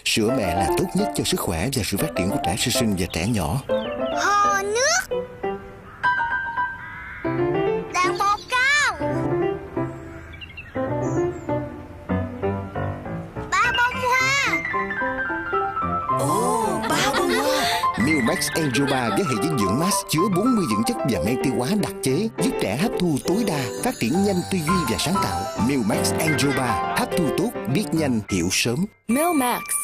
Sữa mẹ là tốt nhất cho sức khỏe và sự phát triển của trẻ sơ sinh và trẻ nhỏ. Hồ nước. Đàn bồ câu. Ba bông hoa. Ồ, ba bông hoa. Milk Max Angel Bar với hệ dinh dưỡng Max chứa 40 dưỡng chất và men tiêu hóa đặc chế, giúp trẻ hấp thu tối đa, phát triển nhanh tư duy và sáng tạo. Milk Max Angel Bar, hấp thu tốt, biết nhanh, hiểu sớm. Milk Max.